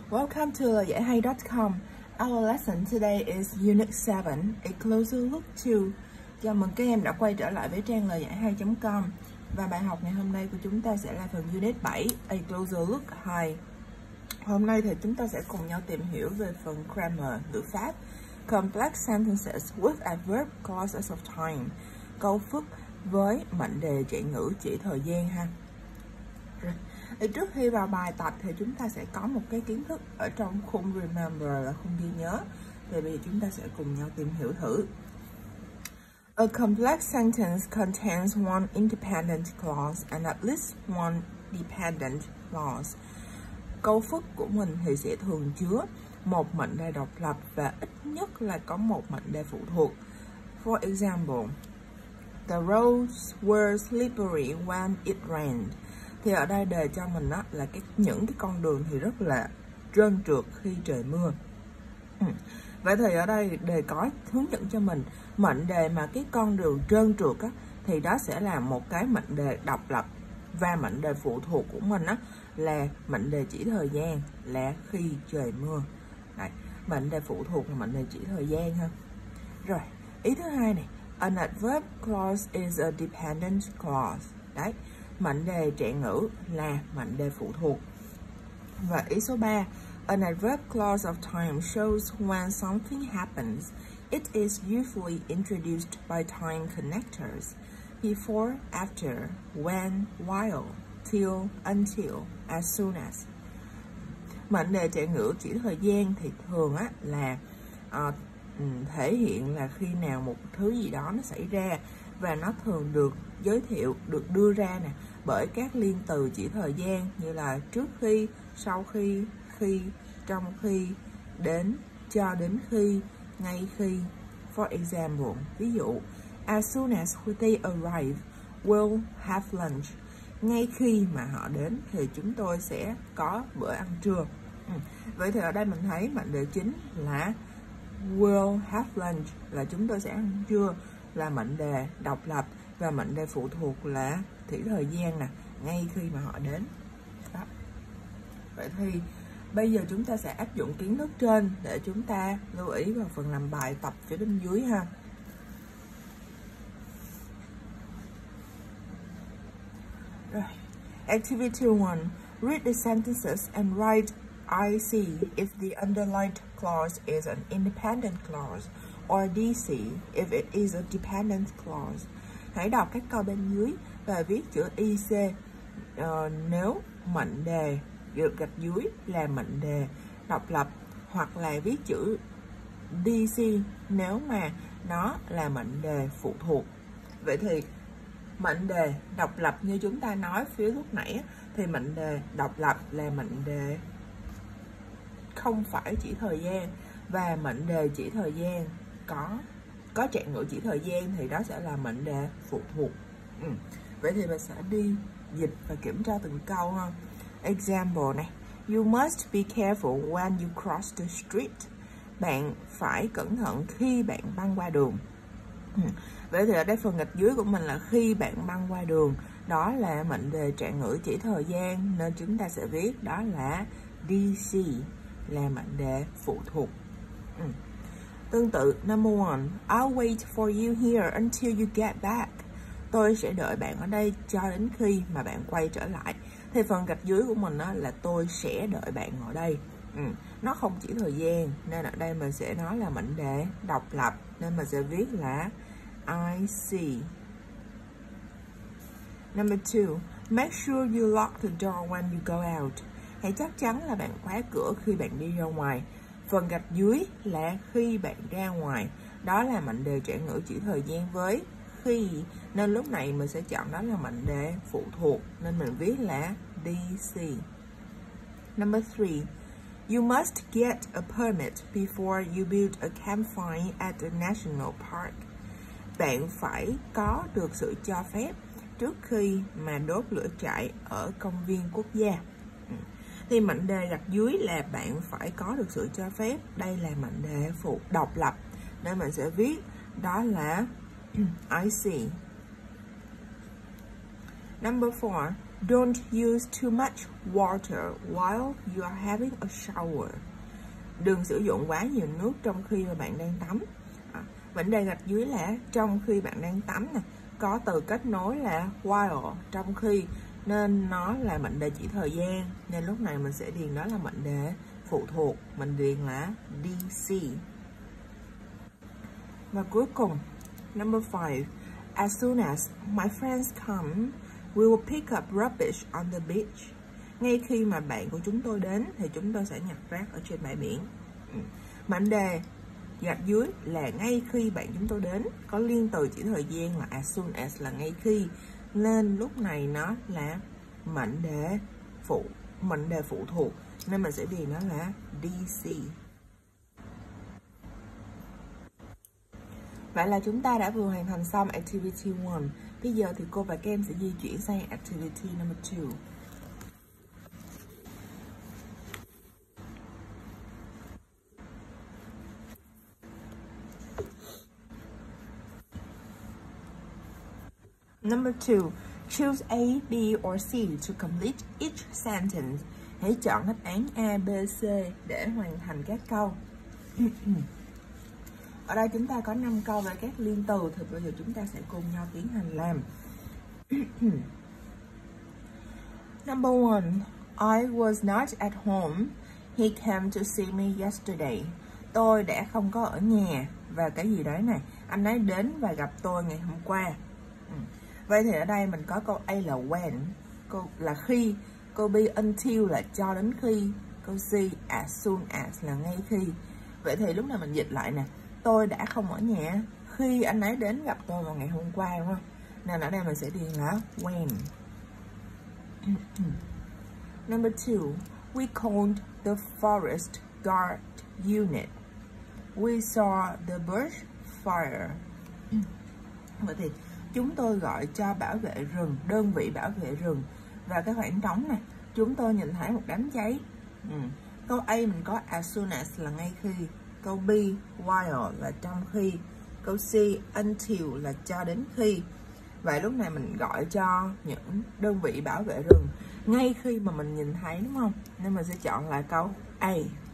Welcome to lời giải hay.com. Our lesson today is Unit 7, A Closer Look To. Chào mừng các em đã quay trở lại với trang lời giải hay.com. Và bài học ngày hôm nay của chúng ta sẽ là phần Unit 7, A Closer Look 2. Hôm nay thì chúng ta sẽ cùng nhau tìm hiểu về phần grammar, ngữ pháp, complex sentences with adverb clauses of time, câu phức với mệnh đề trạng ngữ chỉ thời gian ha. Rồi. Trước khi vào bài tập thì chúng ta sẽ có một cái kiến thức ở trong khung remember là khung ghi nhớ. Thì bây giờ chúng ta sẽ cùng nhau tìm hiểu thử. A complex sentence contains one independent clause and at least one dependent clause. Câu phức của mình thì sẽ thường chứa một mệnh đề độc lập và ít nhất là có một mệnh đề phụ thuộc. For example, the roads were slippery when it rained. Thì ở đây đề cho mình đó là những cái con đường thì rất là trơn trượt khi trời mưa. Vậy thì ở đây đề có hướng dẫn cho mình mệnh đề mà cái con đường trơn trượt á, thì đó sẽ là một cái mệnh đề độc lập, và mệnh đề phụ thuộc của mình á là mệnh đề chỉ thời gian là khi trời mưa. Đấy, mệnh đề phụ thuộc là mệnh đề chỉ thời gian ha. Rồi, ý thứ hai này, an adverb clause is a dependent clause. Đấy, mệnh đề trạng ngữ là mệnh đề phụ thuộc. Và ý số 3, an adverb clause of time shows when something happens. It is usually introduced by time connectors. Before, after, when, while, till, until, as soon as. Mệnh đề trạng ngữ chỉ thời gian thì thường á là thể hiện là khi nào một thứ gì đó nó xảy ra, và nó thường được giới thiệu, được đưa ra nè bởi các liên từ chỉ thời gian như là trước khi, sau khi, trong khi, đến, cho đến khi, ngay khi. For example, ví dụ, as soon as they arrive, we'll have lunch. Ngay khi mà họ đến thì chúng tôi sẽ có bữa ăn trưa. Vậy thì ở đây mình thấy mệnh đề chính là we'll have lunch, là chúng tôi sẽ ăn trưa, là mệnh đề độc lập, và mệnh đề phụ thuộc là chỉ thời gian nè, ngay khi mà họ đến. Đó. Vậy thì bây giờ chúng ta sẽ áp dụng kiến thức trên để chúng ta lưu ý vào phần làm bài tập phía bên dưới ha. Rồi. Activity 1. Read the sentences and write IC if the underlined clause is an independent clause, or DC if it is a dependent clause. Hãy đọc các câu bên dưới và viết chữ IC nếu mệnh đề được gạch dưới là mệnh đề độc lập, hoặc là viết chữ DC nếu mà nó là mệnh đề phụ thuộc. Vậy thì mệnh đề độc lập như chúng ta nói phía lúc nãy thì mệnh đề độc lập là mệnh đề không phải chỉ thời gian, và mệnh đề chỉ thời gian có trạng ngữ chỉ thời gian thì đó sẽ là mệnh đề phụ thuộc. Vậy thì mình sẽ đi dịch và kiểm tra từng câu ha. Example này, you must be careful when you cross the street. Bạn phải cẩn thận khi bạn băng qua đường. Vậy thì ở đây phần gạch dưới của mình là khi bạn băng qua đường, đó là mệnh đề trạng ngữ chỉ thời gian, nên chúng ta sẽ viết đó là DC, là mệnh đề phụ thuộc. Tương tự, number 1, I'll wait for you here until you get back. Tôi sẽ đợi bạn ở đây cho đến khi mà bạn quay trở lại. Thì phần gạch dưới của mình đó là tôi sẽ đợi bạn ở đây. Nó không chỉ thời gian, nên ở đây mình sẽ nói là mệnh đề độc lập, nên mình sẽ viết là I see. Number 2, make sure you lock the door when you go out. Hãy chắc chắn là bạn khóa cửa khi bạn đi ra ngoài. Phần gạch dưới là khi bạn ra ngoài, đó là mệnh đề trạng ngữ chỉ thời gian với khi, nên lúc này mình sẽ chọn đó là mệnh đề phụ thuộc, nên mình viết là DC. Number 3, you must get a permit before you build a campfire at the national park. Bạn phải có được sự cho phép trước khi mà đốt lửa trại ở công viên quốc gia. Thì mệnh đề gạch dưới là bạn phải có được sự cho phép, đây là mệnh đề phụ độc lập, nên mình sẽ viết đó là I see. Number 4, Don't use too much water while you are having a shower. Đừng sử dụng quá nhiều nước trong khi mà bạn đang tắm. Vấn đề gạch dưới là trong khi bạn đang tắm nè, có từ kết nối là while, trong khi, nên nó là mệnh đề chỉ thời gian, nên lúc này mình sẽ điền đó là mệnh đề phụ thuộc, mình điền là DC. Và cuối cùng, number 5. As soon as my friends come, we will pick up rubbish on the beach. Ngay khi mà bạn của chúng tôi đến thì chúng tôi sẽ nhặt rác ở trên bãi biển. Mệnh đề gạch dưới là ngay khi bạn chúng tôi đến, có liên từ chỉ thời gian là as soon as là ngay khi, nên lúc này nó là mệnh đề phụ thuộc, nên mình sẽ điền nó là DC. Vậy là chúng ta đã vừa hoàn thành xong Activity 1. Bây giờ thì cô và các em sẽ di chuyển sang Activity number 2. Number 2. Choose A, B or C to complete each sentence. Hãy chọn đáp án A, B, C để hoàn thành các câu. Ở đây chúng ta có 5 câu về các liên từ, thì bây giờ chúng ta sẽ cùng nhau tiến hành làm. Number 1. I was not at home. He came to see me yesterday. Tôi đã không có ở nhà. Và cái gì đấy này, anh ấy đến và gặp tôi ngày hôm qua. Vậy thì ở đây mình có câu A là when, câu là khi, câu B until là cho đến khi, câu C as soon as là ngay khi. Vậy thì lúc này mình dịch lại nè, tôi đã không ở nhà khi anh ấy đến gặp tôi vào ngày hôm qua, đúng không? Nên ở đây mình sẽ điền là when. Number 2. We called the forest guard unit. We saw the bush fire. Vậy thì chúng tôi gọi cho bảo vệ rừng, đơn vị bảo vệ rừng. Và cái khoảng trống này, chúng tôi nhìn thấy một đám cháy. Câu A mình có as soon as là ngay khi. Câu B while là trong khi. Câu C until là cho đến khi. Vậy lúc này mình gọi cho những đơn vị bảo vệ rừng ngay khi mà mình nhìn thấy, đúng không? Nên mình sẽ chọn lại câu A.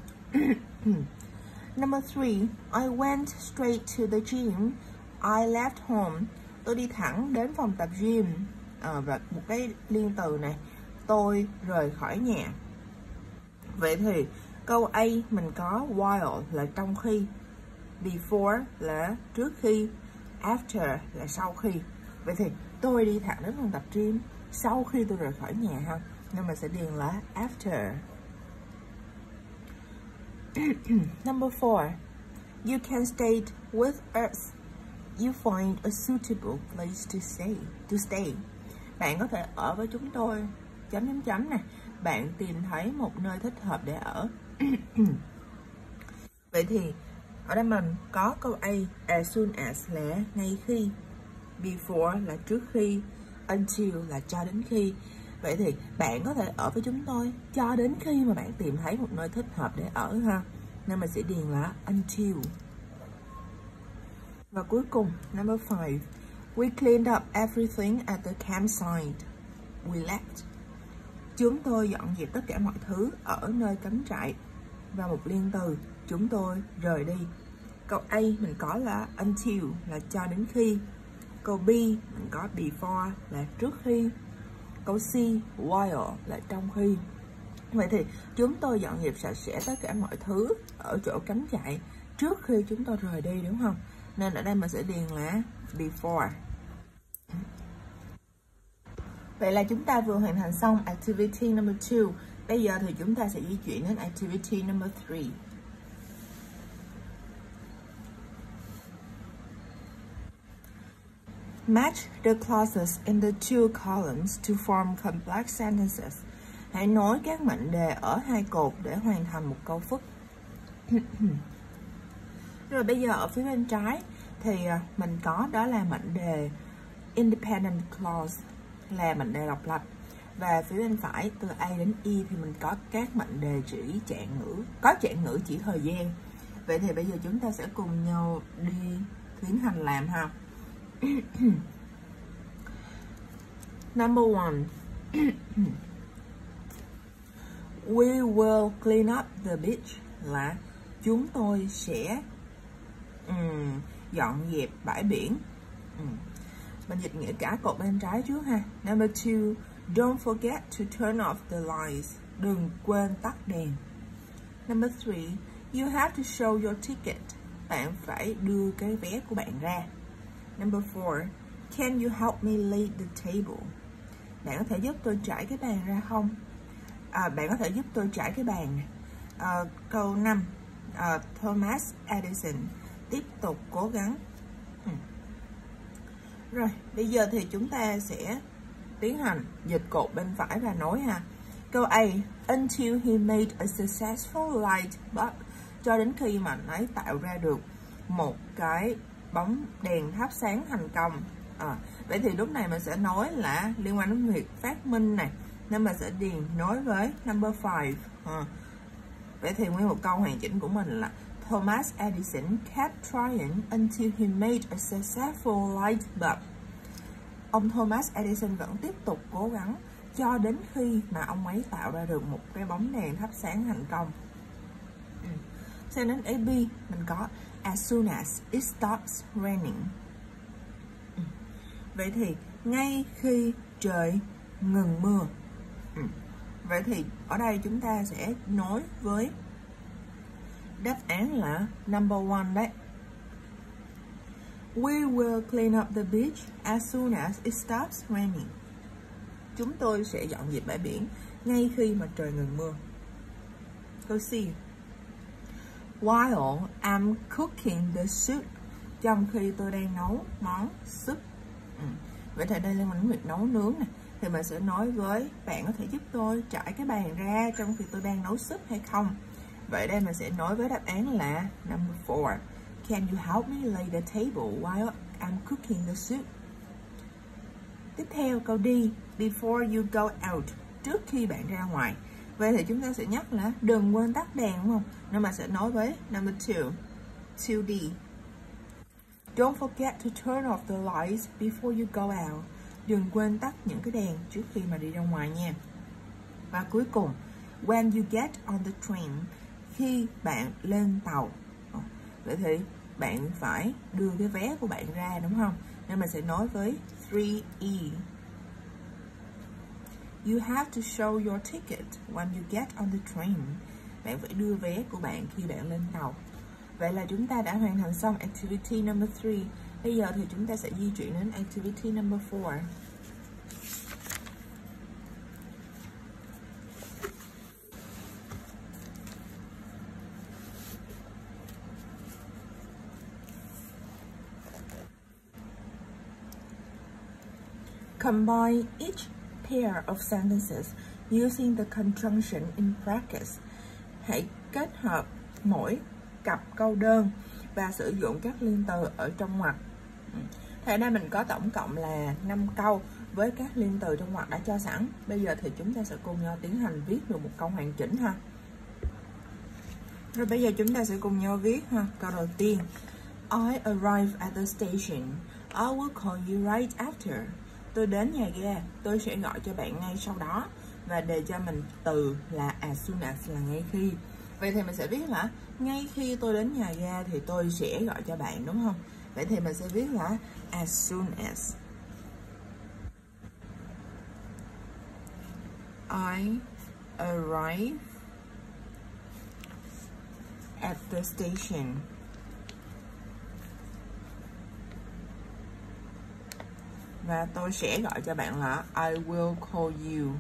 Number 3. I went straight to the gym. I left home. Tôi đi thẳng đến phòng tập gym. Và một cái liên từ này, tôi rời khỏi nhà. Vậy thì câu A mình có while là trong khi, before là trước khi, after là sau khi. Vậy thì tôi đi thẳng đến phòng tập gym sau khi tôi rời khỏi nhà ha, nên mình sẽ điền là after. Number 4. You can stay with us. You find a suitable place to stay. Bạn có thể ở với chúng tôi. Chấm này. Bạn tìm thấy một nơi thích hợp để ở. Vậy thì ở đây mình có câu A as soon as là ngay khi, before là trước khi, until là cho đến khi. Vậy thì bạn có thể ở với chúng tôi cho đến khi mà bạn tìm thấy một nơi thích hợp để ở ha. Nên mình sẽ điền là until. Và cuối cùng, number 5. We cleaned up everything at the campsite. We left. Chúng tôi dọn dẹp tất cả mọi thứ ở nơi cắm trại. Và một liên từ, chúng tôi rời đi. Câu A mình có là until là cho đến khi. Câu B mình có before là trước khi. Câu C while là trong khi. Vậy thì chúng tôi dọn dẹp sạch sẽ tất cả mọi thứ ở chỗ cắm trại trước khi chúng tôi rời đi, đúng không? Nên ở đây mình sẽ điền là before. Vậy là chúng ta vừa hoàn thành xong Activity number 2. Bây giờ thì chúng ta sẽ di chuyển đến Activity number 3. Match the clauses in the two columns to form complex sentences. Hãy nối các mệnh đề ở hai cột để hoàn thành một câu phức. Rồi bây giờ ở phía bên trái thì mình có đó là mệnh đề independent clause, là mệnh đề độc lập. Và phía bên phải từ A đến E thì mình có các mệnh đề chỉ trạng ngữ, có trạng ngữ chỉ thời gian. Vậy thì bây giờ chúng ta sẽ cùng nhau đi tiến hành làm ha. Number 1. We will clean up the beach là chúng tôi sẽ dọn dẹp bãi biển. Mình dịch nghĩa cả cột bên trái trước ha. Number 2, don't forget to turn off the lights. Đừng quên tắt đèn. Number 3, you have to show your ticket. Bạn phải đưa cái vé của bạn ra. Number 4, can you help me lay the table? Bạn có thể giúp tôi trải cái bàn ra không? Bạn có thể giúp tôi trải cái bàn. Câu 5, Thomas Edison tiếp tục cố gắng. Rồi, bây giờ thì chúng ta sẽ tiến hành dịch cột bên phải và nối ha. Câu A, until he made a successful light bulb, cho đến khi mà anh ấy tạo ra được một cái bóng đèn thắp sáng thành công. Vậy thì lúc này mình sẽ nói là liên quan đến việc phát minh này, nên mình sẽ điền nối với number 5. Vậy thì nguyên một câu hoàn chỉnh của mình là Thomas Edison kept trying until he made a successful light bulb. Ông Thomas Edison vẫn tiếp tục cố gắng cho đến khi mà ông ấy tạo ra được một cái bóng đèn thắp sáng thành công. Sang đến AB, mình có as soon as it stops raining. Vậy thì ngay khi trời ngừng mưa. Vậy thì ở đây chúng ta sẽ nối với đáp án là number 1 đấy. We will clean up the beach as soon as it stops raining. Chúng tôi sẽ dọn dẹp bãi biển ngay khi mà trời ngừng mưa. Câu C, while I'm cooking the soup. Trong khi tôi đang nấu món súp. Vậy thì đây liên quan đến việc nấu nướng này, thì mình sẽ nói với bạn có thể giúp tôi trải cái bàn ra trong khi tôi đang nấu súp hay không. Vậy đây mình sẽ nói với đáp án là number 4. Can you help me lay the table while I'm cooking the soup? Tiếp theo câu D, before you go out. Trước khi bạn ra ngoài. Vậy thì chúng ta sẽ nhắc là đừng quên tắt đèn, đúng không? Nên mà sẽ nói với number 2, 2D. Don't forget to turn off the lights before you go out. Đừng quên tắt những cái đèn trước khi mà đi ra ngoài nha. Và cuối cùng, when you get on the train. Khi bạn lên tàu. Vậy thì bạn phải đưa cái vé của bạn ra, đúng không? Nên mình sẽ nói với 3E. You have to show your ticket when you get on the train. Bạn phải đưa vé của bạn khi bạn lên tàu. Vậy là chúng ta đã hoàn thành xong activity number 3. Bây giờ thì chúng ta sẽ di chuyển đến activity number 4. Combine each pair of sentences using the conjunction in brackets. Hãy kết hợp mỗi cặp câu đơn và sử dụng các liên từ ở trong ngoặc. Thế đây mình có tổng cộng là 5 câu với các liên từ trong ngoặc đã cho sẵn. Bây giờ thì chúng ta sẽ cùng nhau tiến hành viết được một câu hoàn chỉnh ha. Rồi bây giờ chúng ta sẽ cùng nhau viết ha. Câu đầu tiên, I arrive at the station. I will call you right after. Tôi đến nhà ga, tôi sẽ gọi cho bạn ngay sau đó. Và đề cho mình từ là as soon as là ngay khi. Vậy thì mình sẽ viết là ngay khi tôi đến nhà ga thì tôi sẽ gọi cho bạn, đúng không? Vậy thì mình sẽ viết là as soon as I arrive at the station. Và tôi sẽ gọi cho bạn là I will call you.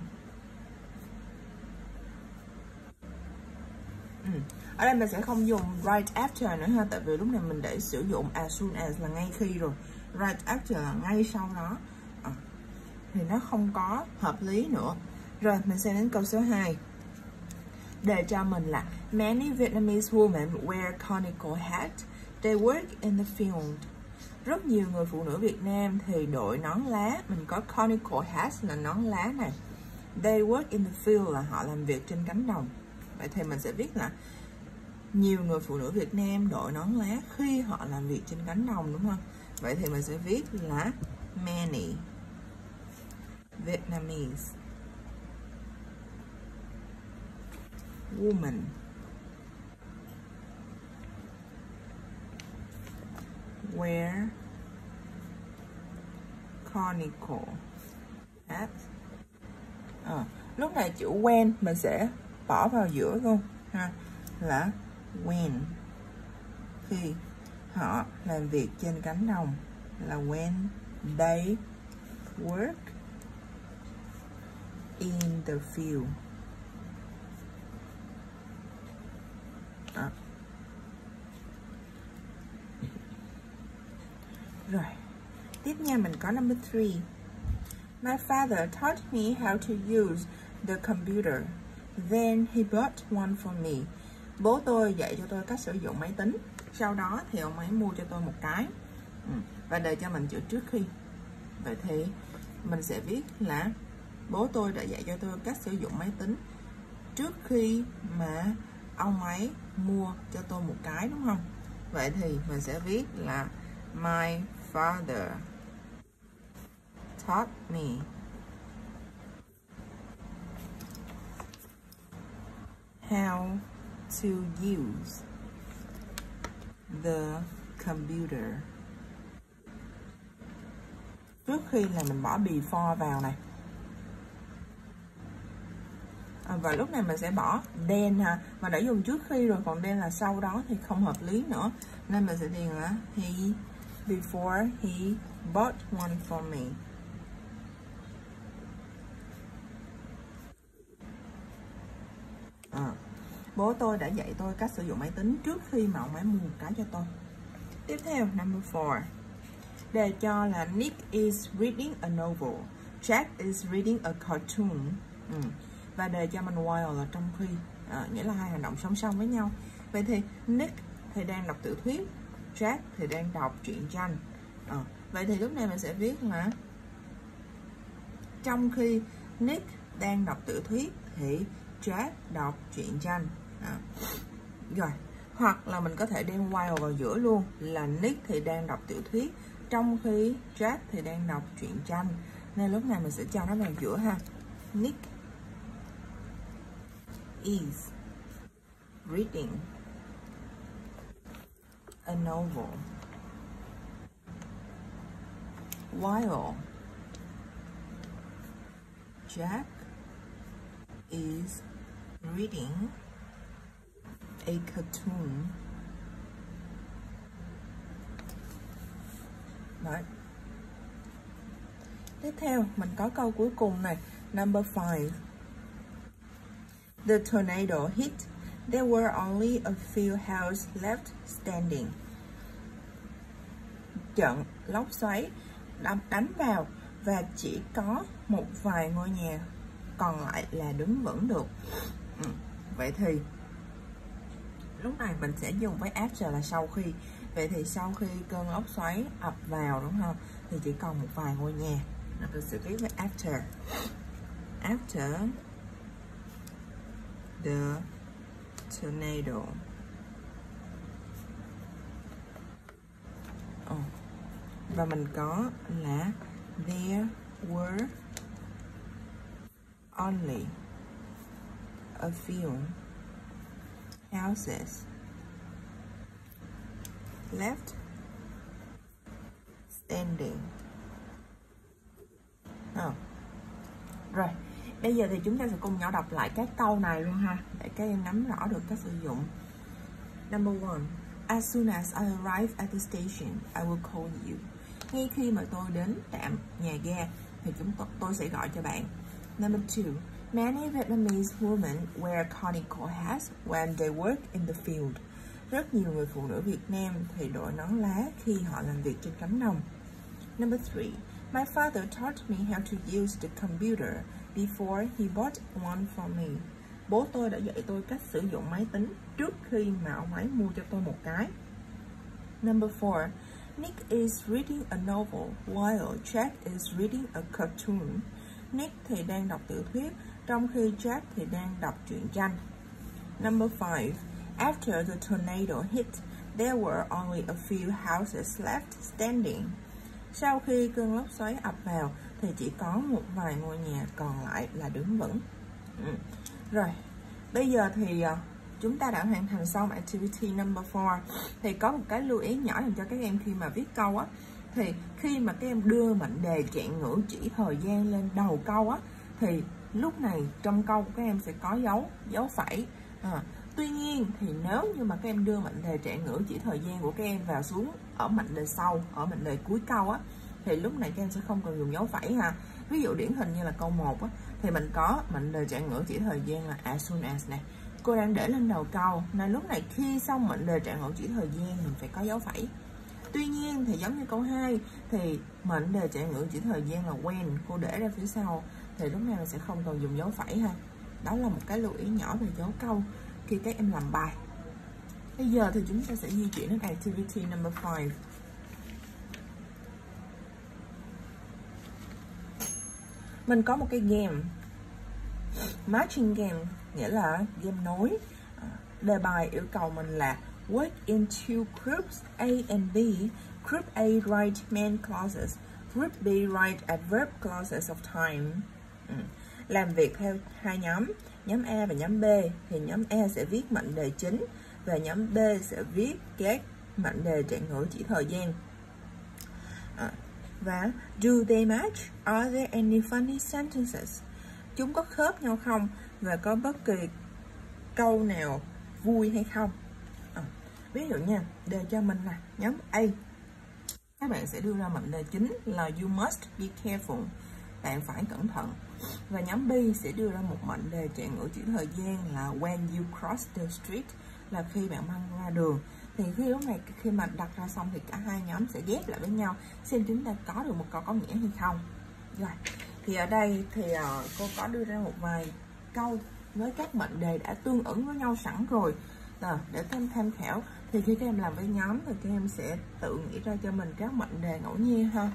Ở đây mình sẽ không dùng right after nữa ha, tại vì lúc này mình để sử dụng as soon as là ngay khi rồi. Right after là ngay sau đó. Thì nó không có hợp lý nữa. Rồi mình sẽ đến câu số 2. Đề cho mình là many Vietnamese women wear conical hats. They work in the field. Rất nhiều người phụ nữ Việt Nam thì đội nón lá. Mình có conical hats là nón lá này. They work in the field là họ làm việc trên cánh đồng. Vậy thì mình sẽ viết là nhiều người phụ nữ Việt Nam đội nón lá khi họ làm việc trên cánh đồng, đúng không? Vậy thì mình sẽ viết là many Vietnamese woman. Wear conical hats. Lúc này chữ when mình sẽ bỏ vào giữa luôn ha, là when, khi họ làm việc trên cánh đồng, là when they work in the field. Rồi, tiếp nha, mình có number 3. My father taught me how to use the computer. Then he bought one for me. Bố tôi dạy cho tôi cách sử dụng máy tính. Sau đó thì ông ấy mua cho tôi một cái. Và đề cho mình chữ trước khi. Vậy thì mình sẽ viết là bố tôi đã dạy cho tôi cách sử dụng máy tính trước khi mà ông ấy mua cho tôi một cái, đúng không? Vậy thì mình sẽ viết là my father taught me how to use the computer. Trước khi là mình bỏ before vào này. Và lúc này mình sẽ bỏ then ha. Mà đã dùng trước khi rồi, còn then là sau đó thì không hợp lý nữa. Nên mình sẽ điền là before he bought one for me. Bố tôi đã dạy tôi cách sử dụng máy tính trước khi mà ông ấy mua một cái cho tôi. Tiếp theo, number 4. Đề cho là Nick is reading a novel. Jack is reading a cartoon. Và đề cho mình while là trong khi, nghĩa là hai hành động song song với nhau. Vậy thì Nick thì đang đọc tiểu thuyết, Jack thì đang đọc truyện tranh. Vậy thì lúc này mình sẽ viết là trong khi Nick đang đọc tiểu thuyết thì Jack đọc truyện tranh. Rồi, hoặc là mình có thể đem while vào giữa luôn, là Nick thì đang đọc tiểu thuyết trong khi Jack thì đang đọc truyện tranh. Nên lúc này mình sẽ cho nó vào giữa ha. Nick is reading a novel while Jack is reading a cartoon. Đấy. Tiếp theo mình có câu cuối cùng này, number 5. The tornado hit. There were only a few houses left standing. Trận lốc xoáy đánh vào và chỉ có một vài ngôi nhà còn lại là đứng vững được. Vậy thì lúc này mình sẽ dùng với after là sau khi. Vậy thì sau khi cơn lốc xoáy ập vào, đúng không, thì chỉ còn một vài ngôi nhà. Mình sẽ viết với after. After the tornado. Và mình có là there were only a few houses left standing. Rồi, bây giờ thì chúng ta sẽ cùng nhau đọc lại các câu này luôn ha, để các em nắm rõ được cách sử dụng. Number 1. As soon as I arrive at the station, I will call you. Ngay khi mà tôi đến trạm nhà ga thì tôi sẽ gọi cho bạn. Number 2. Many Vietnamese women wear conical hats when they work in the field. Rất nhiều người phụ nữ Việt Nam thì đội nón lá khi họ làm việc trên cánh đồng. Number 3. My father taught me how to use the computer before he bought one for me. Bố tôi đã dạy tôi cách sử dụng máy tính trước khi mà ông ấy mua cho tôi một cái. Number 4. Nick is reading a novel while Jack is reading a cartoon. Nick thì đang đọc tiểu thuyết, trong khi Jack thì đang đọc truyện tranh. Number 5. After the tornado hit, there were only a few houses left standing. Sau khi cơn lốc xoáy ập vào thì chỉ có một vài ngôi nhà còn lại là đứng vững. Rồi, Bây giờ thì chúng ta đã hoàn thành xong activity number 4. Thì có một cái lưu ý nhỏ dành cho các em khi mà viết câu á, thì khi mà các em đưa mệnh đề trạng ngữ chỉ thời gian lên đầu câu á, thì lúc này trong câu của các em sẽ có dấu phẩy. Tuy nhiên thì nếu như mà các em đưa mệnh đề trạng ngữ chỉ thời gian của các em vào xuống ở mệnh đề sau, ở mệnh đề cuối câu á, thì lúc này các em sẽ không cần dùng dấu phẩy ha. Ví dụ điển hình như là câu 1 á, thì mình có mệnh đề trạng ngữ chỉ thời gian là as soon as này. Cô đang để lên đầu câu, nên lúc này khi xong mệnh đề trạng ngữ chỉ thời gian mình phải có dấu phẩy. Tuy nhiên thì giống như câu 2 thì mệnh đề trạng ngữ chỉ thời gian là when, cô để ra phía sau, thì lúc này mình sẽ không cần dùng dấu phẩy ha. Đó là một cái lưu ý nhỏ về dấu câu khi các em làm bài. Bây giờ thì chúng ta sẽ di chuyển đến activity number 5. Mình có một cái game matching game, nghĩa là game nối. Đề bài yêu cầu mình là work in two groups A and B. Group A write main clauses, group B write adverb clauses of time. Làm việc theo hai nhóm A và nhóm B. Thì nhóm A sẽ viết mệnh đề chính và nhóm B sẽ viết các mệnh đề trạng ngữ chỉ thời gian. Và do they match? Are there any funny sentences? Chúng có khớp nhau không? Và có bất kỳ câu nào vui hay không? Ví dụ nha, đề cho mình là nhóm A, các bạn sẽ đưa ra mệnh đề chính là you must be careful, bạn phải cẩn thận. Và nhóm B sẽ đưa ra một mệnh đề trạng ngữ chỉ thời gian là when you cross the street, là khi bạn băng qua đường. Thì khi lúc này khi mà đặt ra xong thì cả hai nhóm sẽ ghép lại với nhau xem chúng ta có được một câu có nghĩa hay không. Rồi, thì ở đây thì cô có đưa ra một vài câu với các mệnh đề đã tương ứng với nhau sẵn rồi. Để tham khảo, thì khi các em làm với nhóm thì các em sẽ tự nghĩ ra cho mình các mệnh đề ngẫu nhiên ha.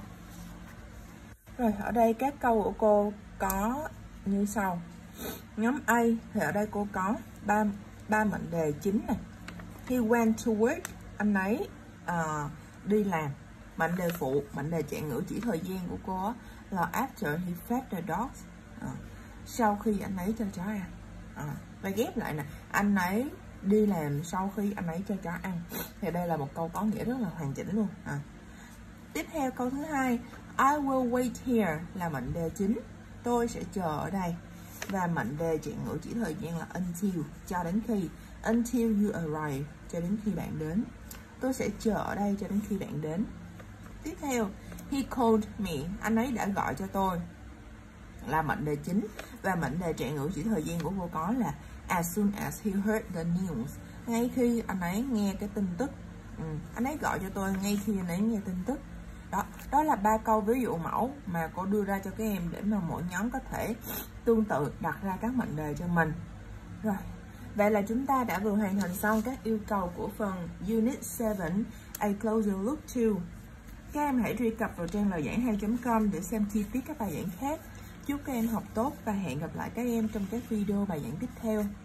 Rồi, ở đây các câu của cô có như sau. Nhóm A thì ở đây cô có ba mệnh đề chính này. He went to work, anh ấy đi làm. Mệnh đề phụ, mệnh đề trạng ngữ chỉ thời gian của cô là after he fed the dogs, sau khi anh ấy cho chó ăn. Và ghép lại nè, anh ấy đi làm sau khi anh ấy cho chó ăn. Thì đây là một câu có nghĩa rất là hoàn chỉnh luôn. Tiếp theo câu thứ hai, I will wait here là mệnh đề chính, tôi sẽ chờ ở đây. Và mệnh đề trạng ngữ chỉ thời gian là until, cho đến khi. Until you arrive, cho đến khi bạn đến. Tôi sẽ chờ ở đây cho đến khi bạn đến. Tiếp theo, he called me, anh ấy đã gọi cho tôi, là mệnh đề chính. Và mệnh đề trạng ngữ chỉ thời gian của cô có là as soon as he heard the news, ngay khi anh ấy nghe cái tin tức. Anh ấy gọi cho tôi ngay khi anh ấy nghe tin tức. Đó là 3 câu ví dụ mẫu mà cô đưa ra cho các em để mà mỗi nhóm có thể tương tự đặt ra các mệnh đề cho mình. Rồi, vậy là chúng ta đã vừa hoàn thành xong các yêu cầu của phần Unit 7 A Closer Look To. Các em hãy truy cập vào trang lời giảng 2.com để xem chi tiết các bài giảng khác. Chúc các em học tốt và hẹn gặp lại các em trong các video bài giảng tiếp theo.